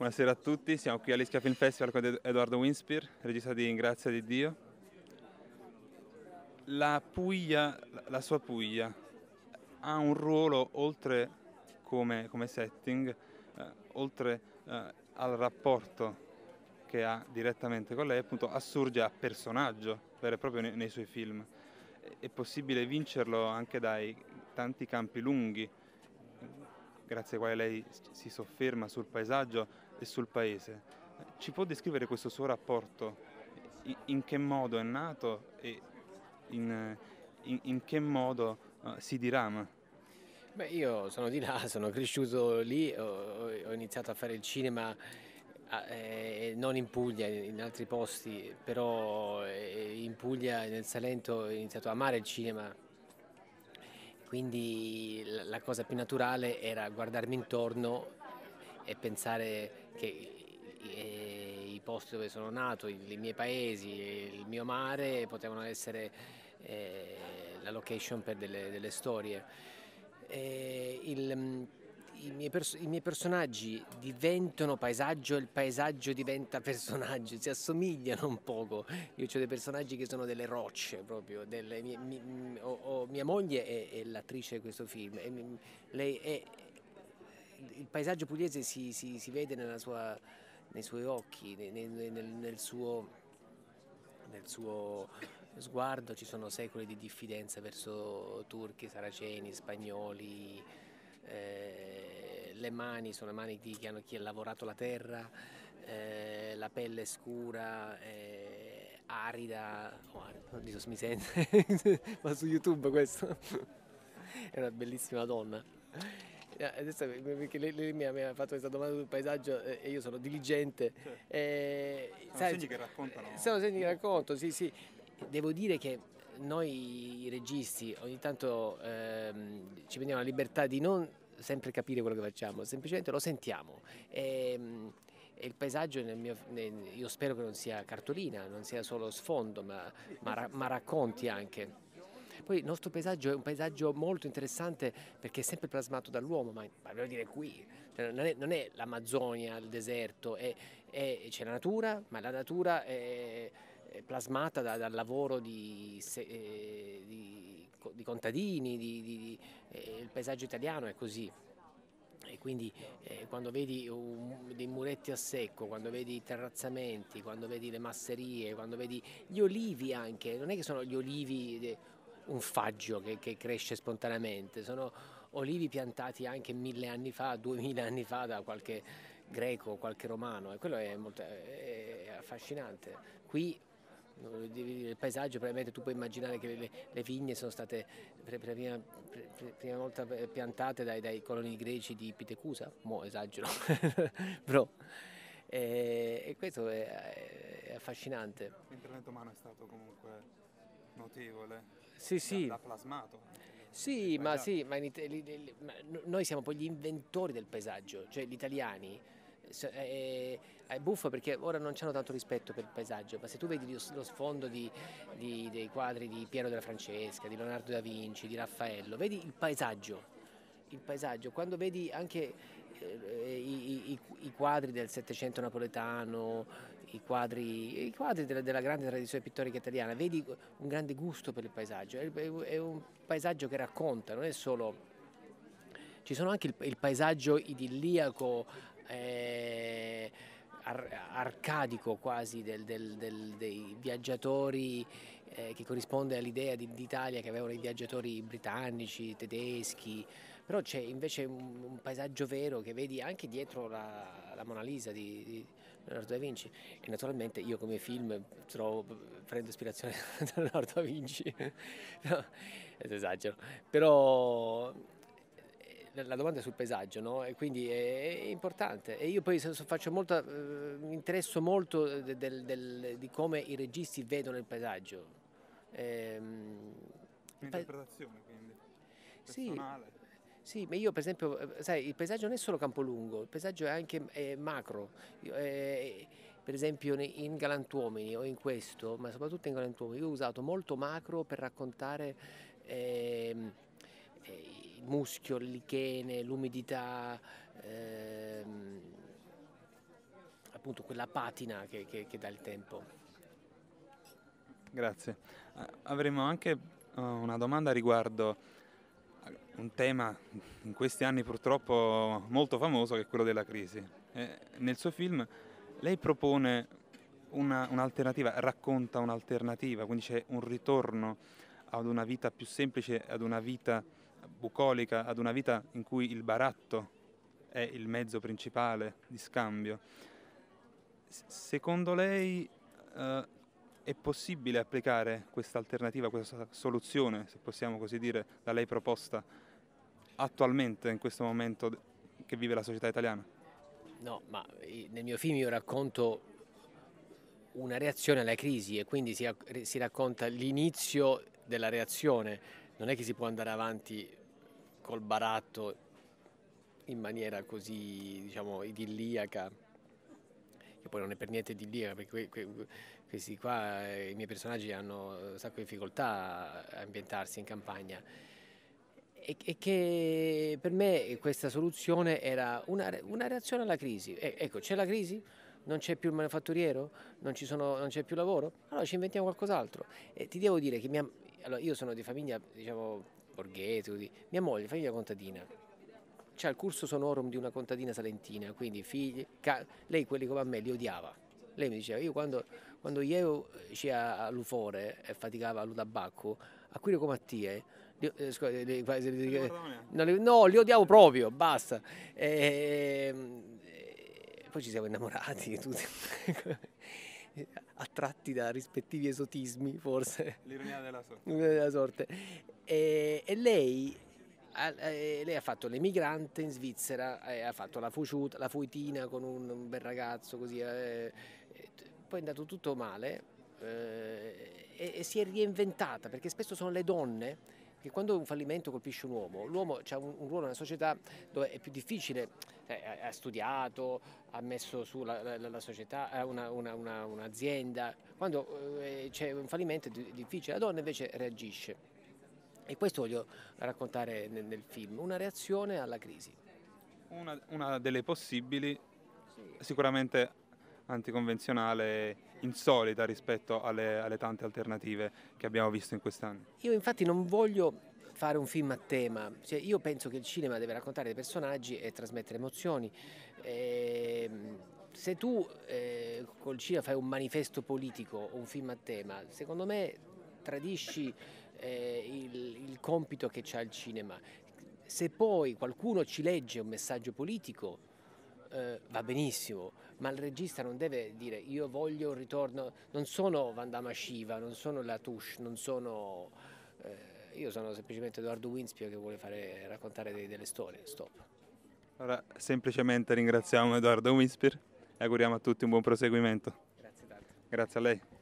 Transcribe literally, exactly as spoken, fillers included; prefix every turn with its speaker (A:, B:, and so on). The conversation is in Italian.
A: Buonasera a tutti, siamo qui all'Ischia Film Festival con Ed- Edoardo Winspear, regista di In Grazia di Dio. La Puglia, la la sua Puglia, ha un ruolo oltre come, come setting, eh, oltre eh, al rapporto che ha direttamente con lei, appunto assurge a personaggio vero e proprio nei, nei suoi film. È è possibile vincerlo anche dai tanti campi lunghi, grazie ai quali lei si sofferma sul paesaggio e sul paese. Ci può descrivere questo suo rapporto? In, in che modo è nato e in, in- in che modo eh, si dirama?
B: Beh, io sono di là, sono cresciuto lì, ho, ho iniziato a fare il cinema a- eh, non in Puglia, in altri posti, però eh, in Puglia e nel Salento ho iniziato a amare il cinema, quindi la la cosa più naturale era guardarmi intorno e pensare che eh, i posti dove sono nato, i, i miei paesi, e il mio mare potevano essere eh, la location per delle, delle storie. Eh, il, mm, i, miei pers- I miei personaggi diventano paesaggio e il paesaggio diventa personaggio, si assomigliano un poco. Io ho dei personaggi che sono delle rocce proprio, delle, mie- mi- mi- ho- ho- mia moglie è, è l'attrice di questo film, e mi- lei è, il paesaggio pugliese si, si- si vede nella sua- nei suoi occhi, nei- nei- nel, nel suo, nel suo sguardo ci sono secoli di diffidenza verso turchi, saraceni, spagnoli, eh, le mani sono mani di chi, hanno, chi ha lavorato la terra, eh, la pelle scura, eh, arida, oh, arida, oddio, mi sente, ma su YouTube questo, è una bellissima donna. Eh, Adesso, perché lei, lei mi, ha, mi ha fatto questa domanda sul paesaggio eh, e io sono diligente.
A: Certo.
B: eh,
A: Sono
B: sai,
A: segni che raccontano
B: sono segni che
A: molto.
B: racconto, sì, sì. Devo dire che noi registi ogni tanto ehm, ci prendiamo la libertà di non sempre capire quello che facciamo, semplicemente lo sentiamo. E, e il paesaggio, nel mio, nel- io spero che non sia cartolina, non sia solo sfondo, ma, ma ra- ma racconti anche. Poi il nostro paesaggio è un paesaggio molto interessante perché è sempre plasmato dall'uomo, ma, ma voglio dire qui, cioè non è, non è l'Amazzonia, il deserto, è- è- c'è la natura, ma la natura è, è plasmata da- dal lavoro di, se- eh, di co- di contadini, di- di- eh, il paesaggio italiano è così. E quindi eh, quando vedi un- dei muretti a secco, quando vedi i terrazzamenti, quando vedi le masserie, quando vedi gli olivi anche, non è che sono gli olivi de- un faggio che, che cresce spontaneamente, sono olivi piantati anche mille anni fa, duemila anni fa da qualche greco, qualche romano, e quello è, molto, è affascinante. Qui il paesaggio, probabilmente tu puoi immaginare che le, le vigne sono state per, per prima, per, per prima volta piantate dai, dai coloni greci di Pitecusa, mo esagero, però eh, e questo è, è affascinante.
A: L'intervento umano è stato comunque notevole,
B: Sì,
A: da,
B: sì.
A: da plasmato anche nel, nel
B: Sì, ma
A: paesaggio.
B: sì, ma in It- li- li- ma no- noi siamo poi gli inventori del paesaggio, cioè gli italiani. So- È, è buffo perché ora non c'hanno tanto rispetto per il paesaggio, ma se tu vedi lo, lo sfondo di- di- dei quadri di Piero della Francesca, di Leonardo da Vinci, di Raffaello, vedi il paesaggio, il paesaggio, quando vedi anche eh, i, i- i quadri del Settecento napoletano, i quadri, i quadri della, della grande tradizione pittorica italiana, vedi un grande gusto per il paesaggio, è, è un paesaggio che racconta, non è solo... Ci sono anche il, il paesaggio idilliaco, eh, ar- arcadico quasi del- del- del- dei viaggiatori eh, che corrisponde all'idea di- d'Italia che avevano i viaggiatori britannici, tedeschi, però c'è invece un, un paesaggio vero che vedi anche dietro la, la Mona Lisa di, di Leonardo da Vinci, e naturalmente io come film trovo, prendo ispirazione da Leonardo da Vinci, no, esagero, però eh, la domanda è sul paesaggio, no? E quindi è, è importante. E io poi se- se faccio molta, eh, mi interesso molto de- del- del- di come i registi vedono il paesaggio. Ehm, il pa-
A: Un'interpretazione quindi,
B: sì,
A: personale.
B: sì, ma io per esempio, eh, sai, il paesaggio non è solo Campolungo, il paesaggio è anche eh, macro. Io, eh, per esempio nei- in Galantuomini o in questo, ma soprattutto in Galantuomini, io ho usato molto macro per raccontare ehm, eh, il muschio, il lichene, l'umidità, ehm, appunto quella patina che, che, che dà il tempo.
A: Grazie. Eh, avremo anche uh, una domanda riguardo un tema in questi anni purtroppo molto famoso, che è quello della crisi. Eh, nel suo film lei propone una, un'alternativa, racconta un'alternativa, quindi c'è un ritorno ad una vita più semplice, ad una vita bucolica, ad una vita in cui il baratto è il mezzo principale di scambio. S- secondo lei eh, è possibile applicare questa alternativa, questa soluzione, se possiamo così dire, da lei proposta attualmente, in questo momento che vive la società italiana?
B: No, ma nel mio film io racconto una reazione alla crisi e quindi si, si racconta l'inizio della reazione. Non è che si può andare avanti col baratto in maniera così, diciamo, idilliaca, che poi non è per niente idilliaca, perché que, que, questi qua, i miei personaggi hanno un sacco di difficoltà a ambientarsi in campagna. E, e che per me questa soluzione era una, una reazione alla crisi. E, ecco, c'è la crisi? Non c'è più il manifatturiero? Non, ci sono, non c'è più lavoro? Allora ci inventiamo qualcos'altro. E ti devo dire che mia, allora io sono di famiglia, diciamo, borghese, così. Mia moglie, famiglia contadina, c'ha il cursus honorum di una contadina salentina, quindi figli, lei quelli come a me li odiava. Lei mi diceva, io quando, quando io c'era all'ufore e faticava al tabacco, a cui come a te, li, eh, scusa, li, li, no, li, no, li odiavo proprio, basta. E, e poi ci siamo innamorati, tutti, attratti da rispettivi esotismi, forse.
A: L'ironia della sorte.
B: Della sorte. E, e lei... lei ha fatto l'emigrante in Svizzera, eh, ha fatto la fuciuta, la fuitina con un, un bel ragazzo così, eh, poi è andato tutto male eh, e, e si è reinventata, perché spesso sono le donne che quando un fallimento colpisce un uomo, l'uomo ha un, un ruolo nella società dove è più difficile, eh, ha studiato, ha messo su la, la, la società, ha una, una, una, un'azienda, quando eh, c'è un fallimento è difficile, la donna invece reagisce. E questo voglio raccontare nel, nel film, una reazione alla crisi.
A: Una, una delle possibili, sì, sicuramente anticonvenzionale, insolita rispetto alle, alle tante alternative che abbiamo visto in quest'anno.
B: Io infatti non voglio fare un film a tema, cioè, io penso che il cinema deve raccontare dei personaggi e trasmettere emozioni. E, se tu eh, col cinema fai un manifesto politico o un film a tema, secondo me tradisci eh, il, il compito che c'ha il cinema. Se poi qualcuno ci legge un messaggio politico eh, va benissimo, ma il regista non deve dire io voglio un ritorno, non sono Vandama Shiva, non sono Latouche, non sono... Eh, io sono semplicemente Edoardo Winspio che vuole fare, raccontare dei, delle storie, stop.
A: Allora, semplicemente ringraziamo Edoardo Winspir e auguriamo a tutti un buon proseguimento.
B: Grazie tanto.
A: Grazie a lei.